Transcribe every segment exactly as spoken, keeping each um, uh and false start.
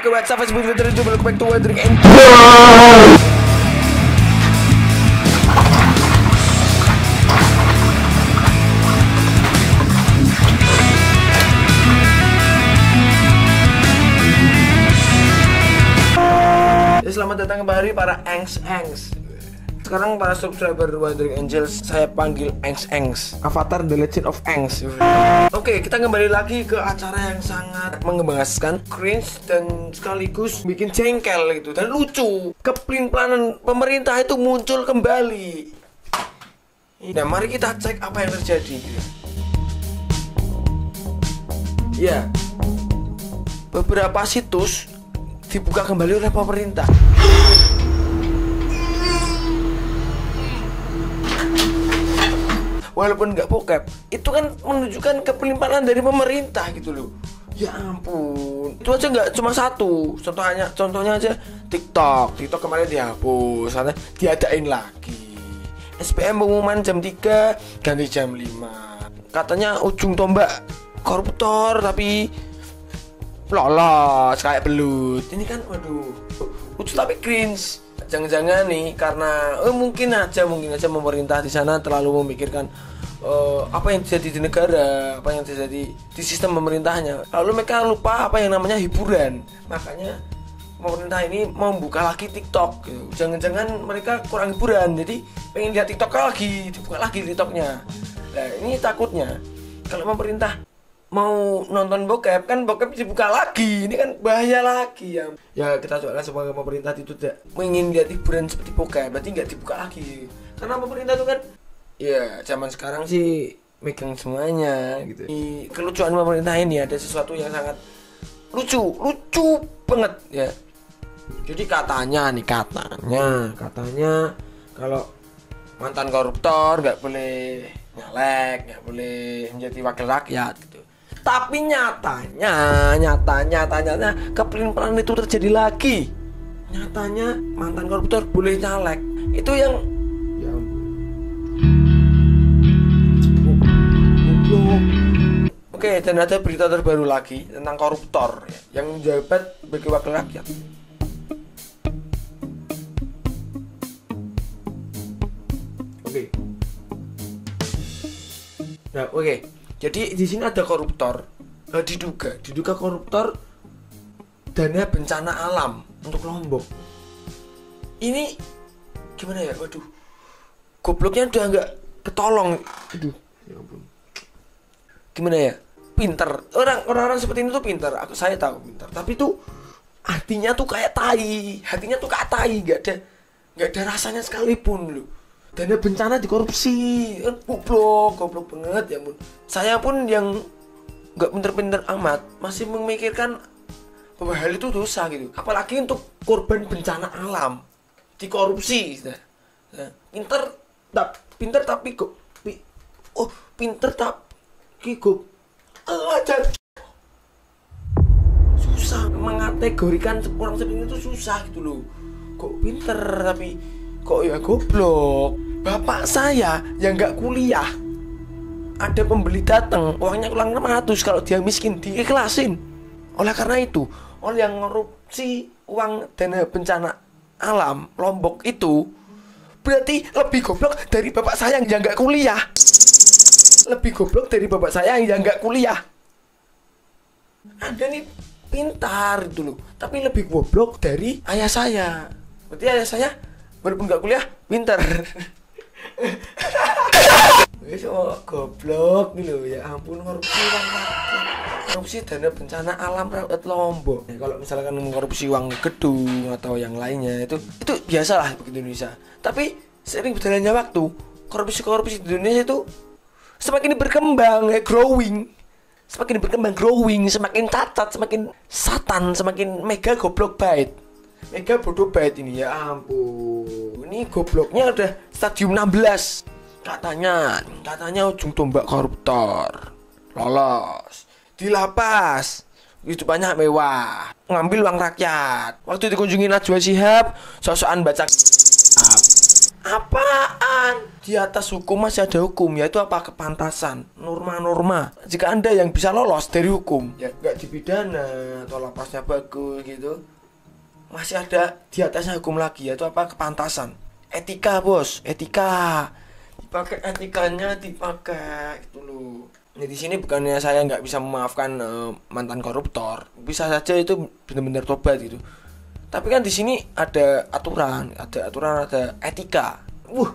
Oke, WhatsApp, Facebook, Twitter, YouTube, welcome back to Wadrik and ya, selamat datang kembali para Engs-Engs. Sekarang para subscriber Wadrik Angels saya panggil Engs-Engs, Avatar The Legend of Engs. Oke, kita kembali lagi ke acara yang sangat mengebaskan, cringe dan sekaligus bikin jengkel gitu dan lucu. Kepelin-pelanan pemerintah itu muncul kembali. Nah, mari kita cek apa yang terjadi. Ya, beberapa situs dibuka kembali oleh pemerintah. Walaupun nggak bokep, itu kan menunjukkan kepelimpahan dari pemerintah gitu loh. Ya ampun, itu aja nggak cuma satu. Contohnya, contohnya aja TikTok. TikTok kemarin dihapus, karena diadain lagi. S P M pengumuman jam tiga ganti jam lima. Katanya ujung tombak koruptor tapi lolos kayak belut. Ini kan waduh, lucu tapi cringe. Jangan-jangan nih karena oh, mungkin aja mungkin aja pemerintah di sana terlalu memikirkan uh, apa yang terjadi di negara, apa yang terjadi di sistem pemerintahnya. Lalu mereka lupa apa yang namanya hiburan. Makanya pemerintah ini mau buka lagi TikTok. Gitu. Jangan-jangan mereka kurang hiburan, jadi pengen lihat TikTok lagi, dibuka lagi TikToknya. Nah ini takutnya kalau pemerintah mau nonton bokep kan bokep dibuka lagi, ini kan bahaya lagi ya. Ya kita doakan semoga pemerintah itu tidak ingin lihat hiburan seperti bokep, berarti nggak dibuka lagi. Karena pemerintah itu kan, ya zaman sekarang sih megang semuanya gitu. Di kelucuan pemerintah ini ada sesuatu yang sangat lucu, lucu banget ya. Jadi katanya nih katanya, katanya kalau mantan koruptor nggak boleh nyalek, nggak boleh menjadi wakil rakyat gitu. Tapi nyatanya, nyatanya, nyatanya kepelin-pelanan itu terjadi lagi. Nyatanya mantan koruptor boleh nyalek. Itu yang ya ampun. Oke, dan ada berita terbaru lagi tentang koruptor ya, yang menjabat sebagai wakil rakyat. Oke. Nah, oke. Jadi di sini ada koruptor, eh, diduga, diduga koruptor dana bencana alam untuk Lombok. Ini gimana ya? Waduh, gobloknya udah nggak ketolong. Aduh, ya ampun. Gimana ya? Pinter. Orang orang seperti ini tuh pinter. Aku saya tahu pinter. Tapi tuh hatinya tuh kayak tai. Hatinya tuh kayak tai. Gak ada, nggak ada rasanya sekalipun loh. Dana bencana dikorupsi, kan goblok, goblok banget ya ampun. Saya pun yang nggak pinter-pinter amat masih memikirkan bahwa hal itu dosa gitu. Apalagi untuk korban bencana alam dikorupsi. Nah, nah, pinter, tak pinter tapi kok, pi, oh pinter tapi kok, aja susah mengategorikan orang seperti itu susah gitu loh. Kok pinter tapi kok ya goblok. Bapak saya yang nggak kuliah, ada pembeli datang, uangnya kurang enam ratus, kalau dia miskin diikhlasin. Oleh karena itu, oleh yang korupsi uang dana bencana alam Lombok itu berarti lebih goblok dari bapak saya yang nggak kuliah. Lebih goblok dari bapak saya yang nggak kuliah. Anda nih pintar itu loh, tapi lebih goblok dari ayah saya. Berarti ayah saya walaupun nggak kuliah pintar. Wis oh, goblok gitu ya ampun, korupsi uang rakyat, korupsi dana bencana alam rakyat Lombok. Ya, kalau misalkan korupsi uang gedung atau yang lainnya itu itu biasalah di Indonesia. Tapi sering berjalannya waktu, korupsi-korupsi di Indonesia itu semakin berkembang, ya, growing, semakin berkembang, growing, semakin cacat, semakin satan, semakin mega goblok bait. Mega bodoh bait ini ya ampun. Ini gobloknya udah stadium enam belas. Katanya, katanya ujung tombak koruptor lolos, dilapas, hidupannya mewah, ngambil uang rakyat. Waktu dikunjungi Najwa Shihab, sosokan baca Apaan? Di atas hukum masih ada hukum, yaitu apa? Kepantasan, norma-norma. Jika Anda yang bisa lolos dari hukum, ya nggak dipidana atau lapasnya bagus gitu, masih ada di atasnya hukum lagi, yaitu apa? Kepantasan. Etika, bos, etika. Dipakai etikanya, dipakai itu loh. Nah, di sini bukannya saya nggak bisa memaafkan uh, mantan koruptor, bisa saja itu benar-benar tobat gitu. Tapi kan di sini ada aturan, ada aturan, ada etika. Wuh,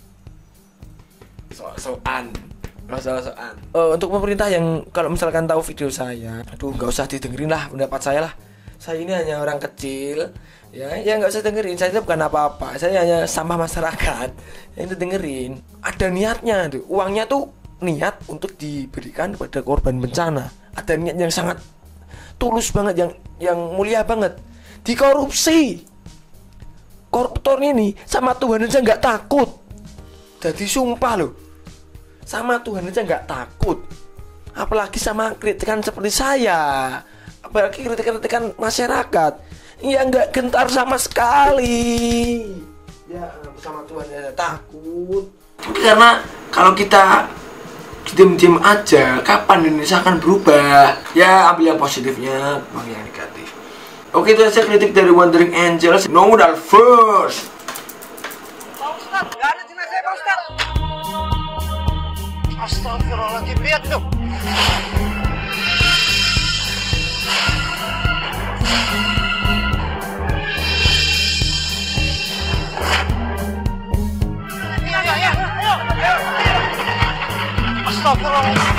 so-soan, so-soan. Uh, untuk pemerintah yang kalau misalkan tahu video saya, aduh nggak usah didengerin lah pendapat saya lah. Saya ini hanya orang kecil, ya, ya nggak usah dengerin. Saya itu bukan apa-apa. Saya hanya sampah masyarakat. Yang itu dengerin. Ada niatnya tuh, uangnya tuh niat untuk diberikan kepada korban bencana. Ada niat yang sangat tulus banget, yang yang mulia banget. Dikorupsi. Koruptor ini sama Tuhan aja nggak takut. Jadi sumpah loh, sama Tuhan aja nggak takut. Apalagi sama kritikan seperti saya, apalagi kritikan-kritikan masyarakat. Ya nggak gentar sama sekali. Ya sama Tuhan aja takut. Karena kalau kita diam-diam aja, kapan Indonesia akan berubah? Ya ambil yang positifnya, buang yang negatif. Oke, itu saja kritik dari Wandering Angels. Modal first. Pak Ustadz, nggak ada jenazah Pak Ustadz. Astagfirullahaladzim, lihat tuh. Iya, iya, iya. Ayo, ayo. Astagfirullah.